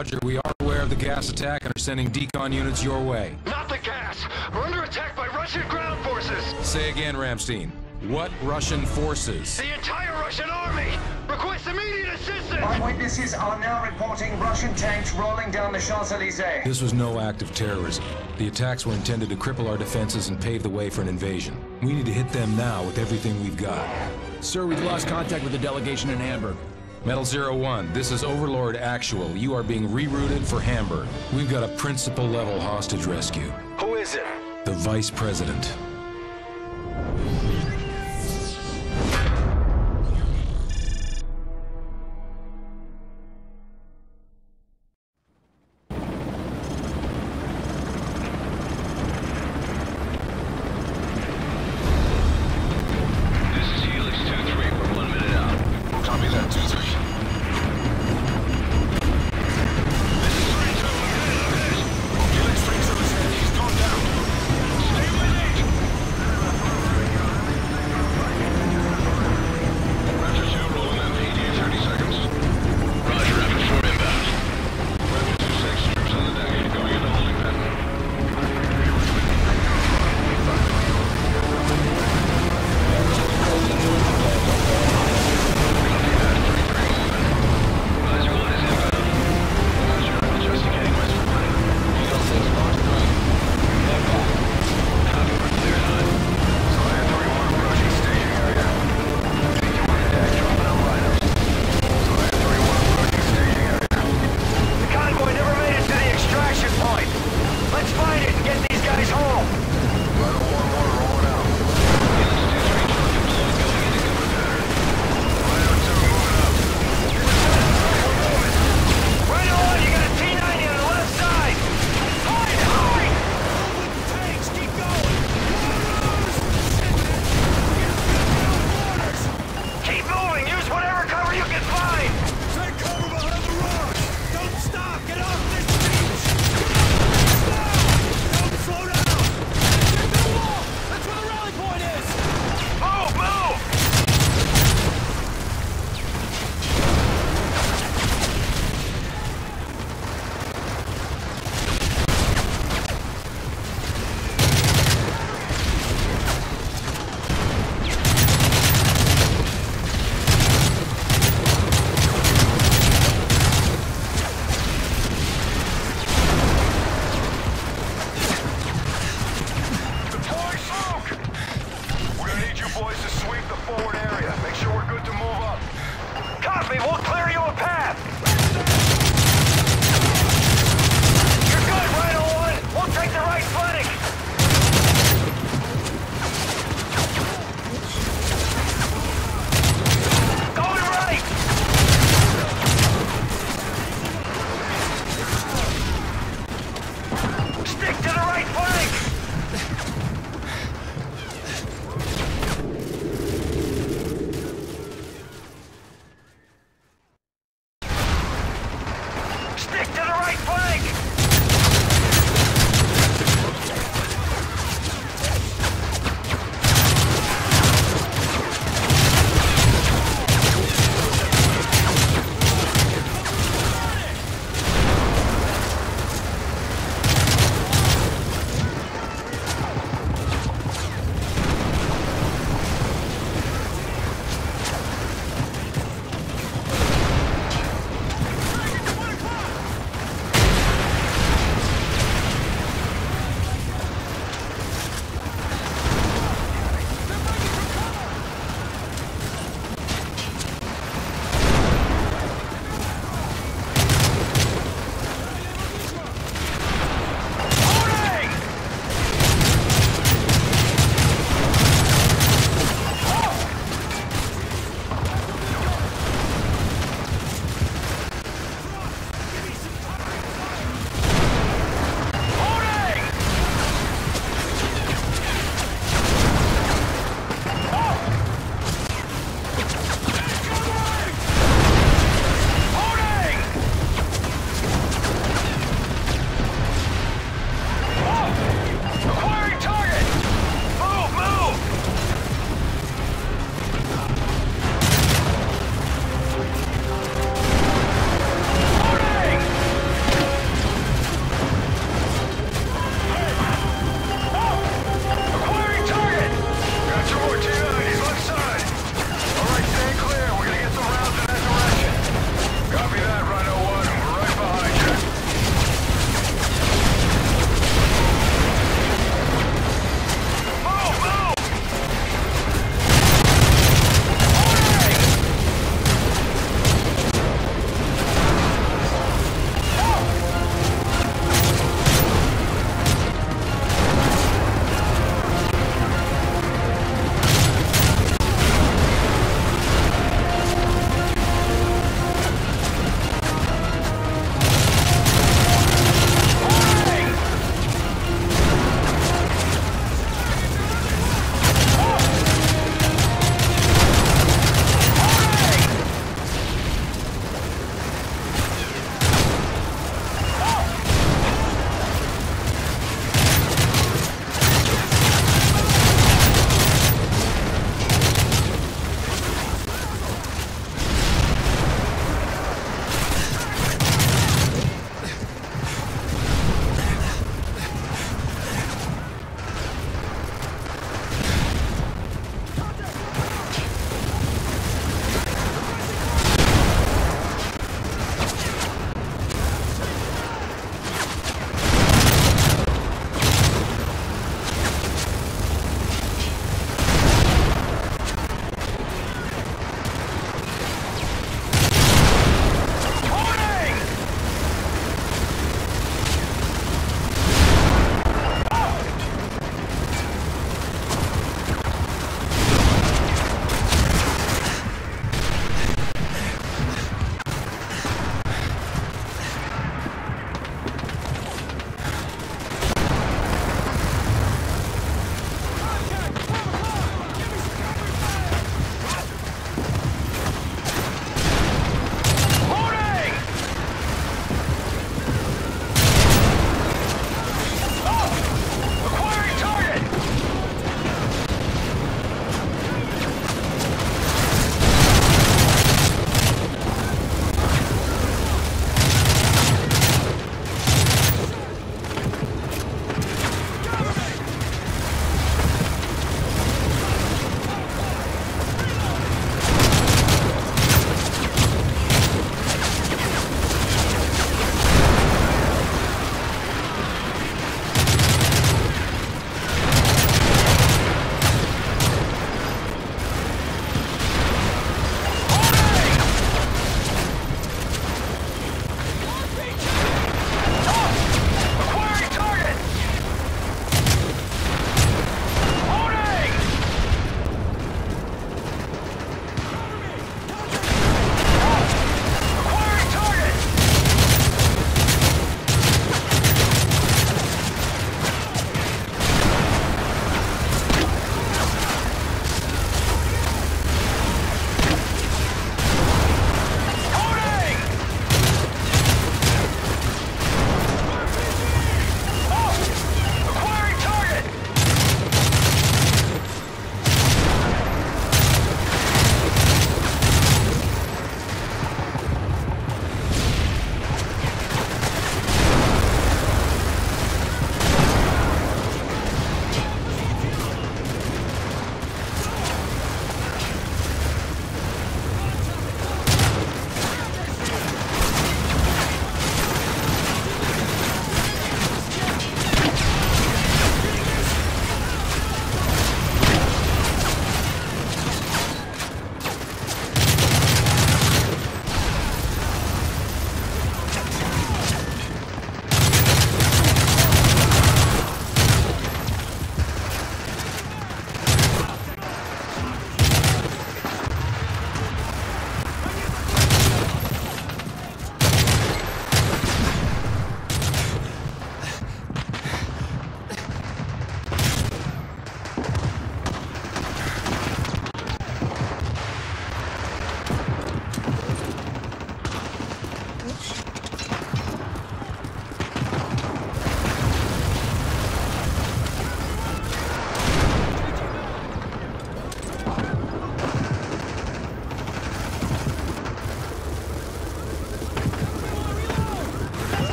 Roger, we are aware of the gas attack and are sending decon units your way. Not the gas! We're under attack by Russian ground forces! Say again, Ramstein. What Russian forces? The entire Russian army! Request immediate assistance! Eyewitnesses are now reporting Russian tanks rolling down the Champs-Élysées. This was no act of terrorism. The attacks were intended to cripple our defenses and pave the way for an invasion. We need to hit them now with everything we've got. Sir, we've lost contact with the delegation in Hamburg. Metal 01, this is Overlord Actual. You are being rerouted for Hamburg. We've got a principal-level hostage rescue. Who is it? The Vice President.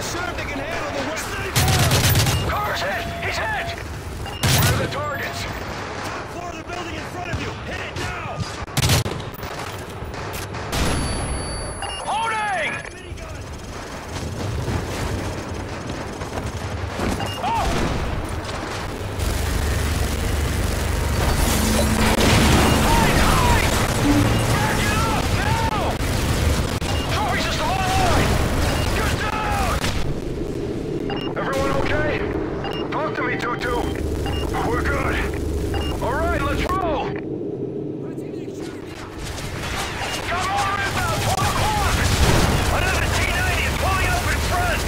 sure if they can handle the West. Car's hit! He's hit! Where are the targets? Top floor of the building in front of you. Hit it now. Loading! Minigun. Everyone okay? Talk to me, Tutu. We're good. All right, let's roll. Got more inbound, 12 o'clock. Another T-90 is pulling up in front.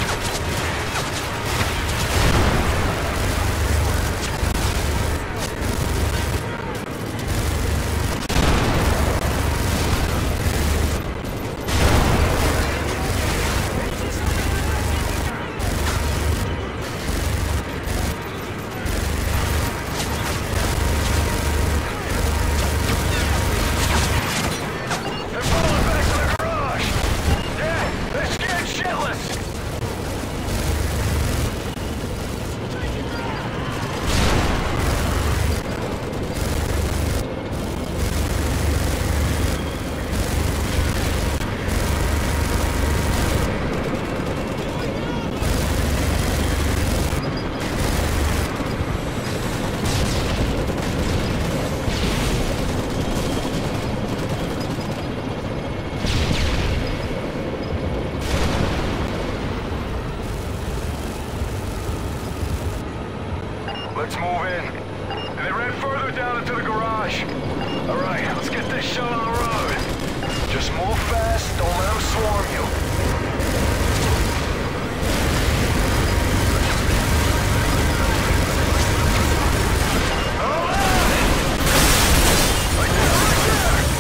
They're pulling back to the garage. Yeah, they're scared shitless. Let's move in. And they ran further down into the garage. All right, let's get this show on the road. Just move fast, don't let them swarm you. Hold on! Right there, right there!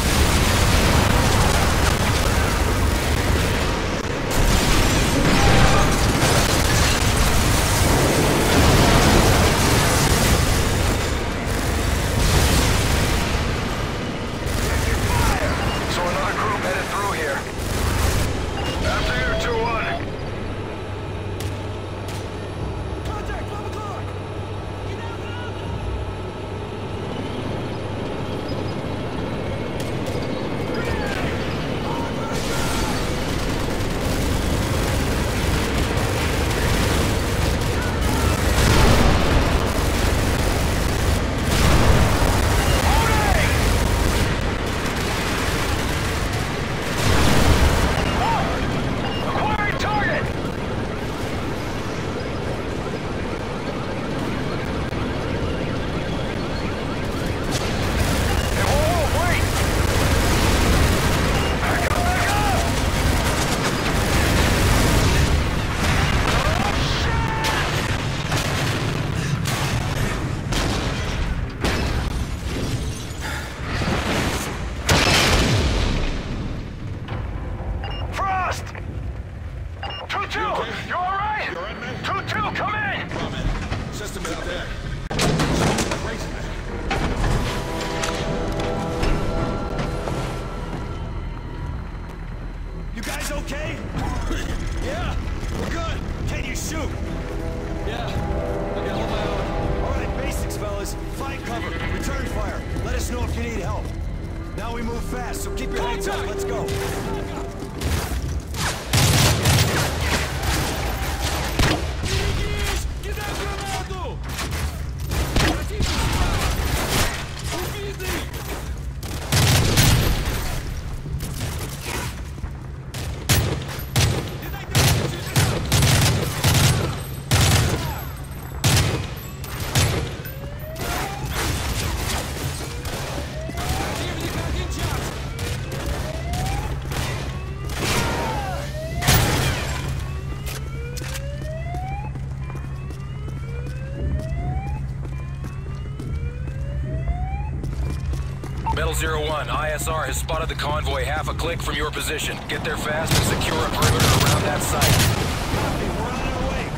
So another group headed through here. After you, 2-1. Contact, 12 o'clock. Get out, get out. Acquiring target! Hey, whoa, wait! Back up, back up! Frost! Tutu, you all right? Tutu, come in! System out there. You guys okay? Yeah, we're good. Can you shoot? Yeah, I can hold my own. All right, basics, fellas. Find cover. Return fire. Let us know if you need help. Now we move fast, so keep your hands up. Let's go. Metal 01, ISR has spotted the convoy half a click from your position. Get there fast and secure a perimeter around that site. We're on our way.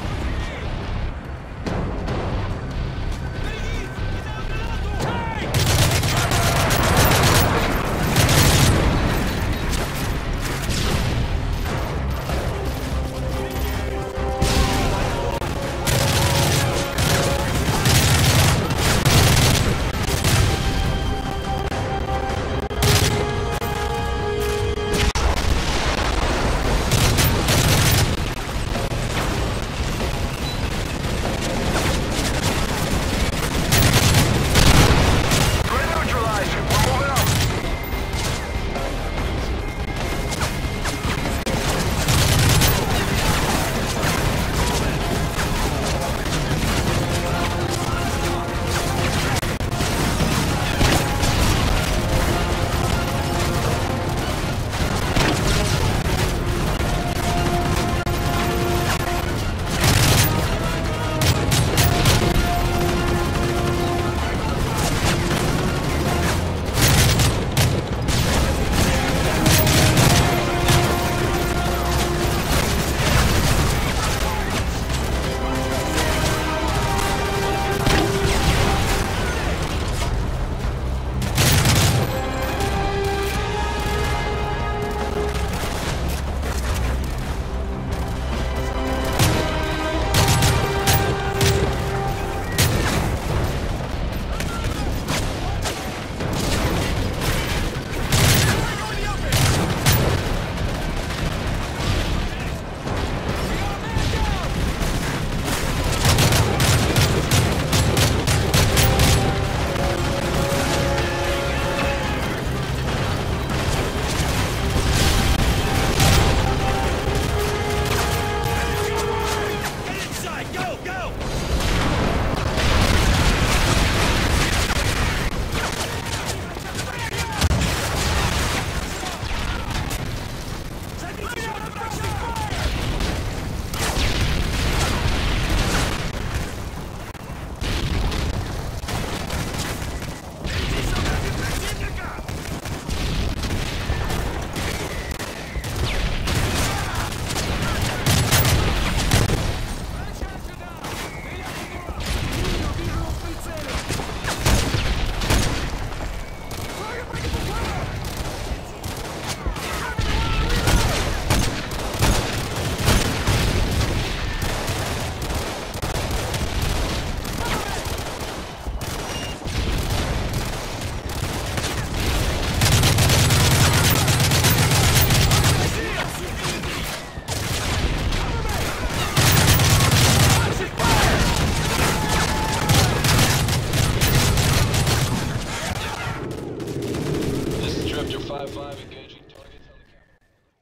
5-5, engaging targets on the capital.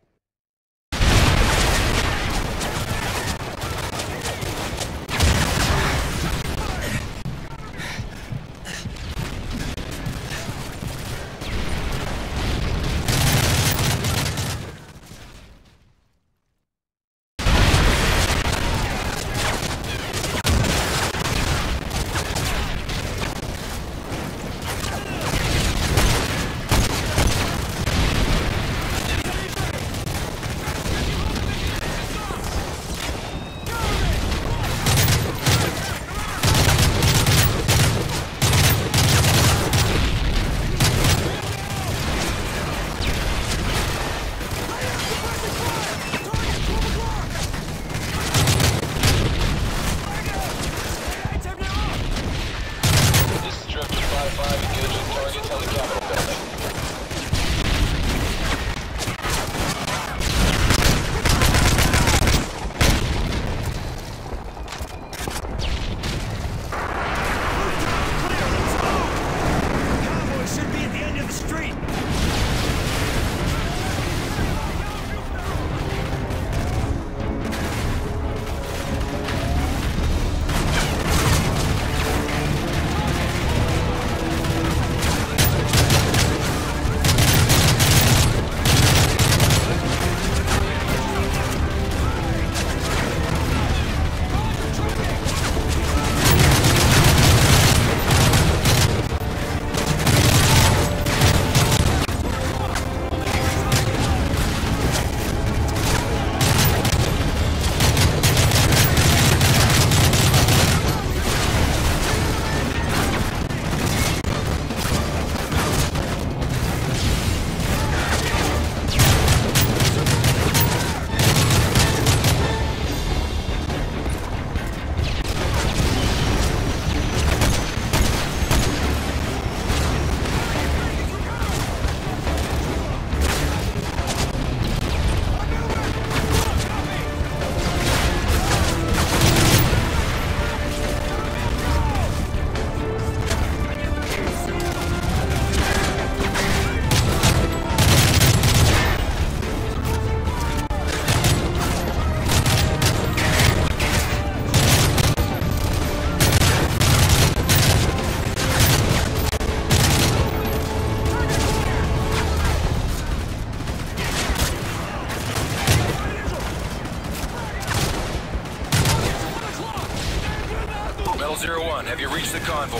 Metal 01, have you reached the convoy?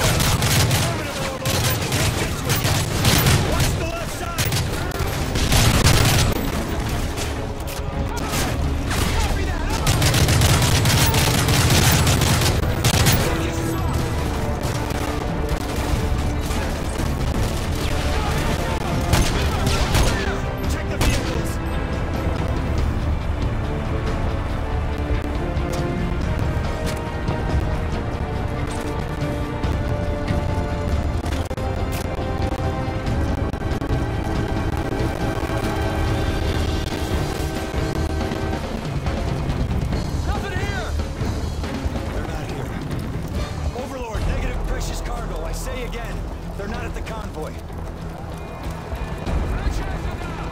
Watch the left side! Check the vehicles! Say again, they're not at the convoy.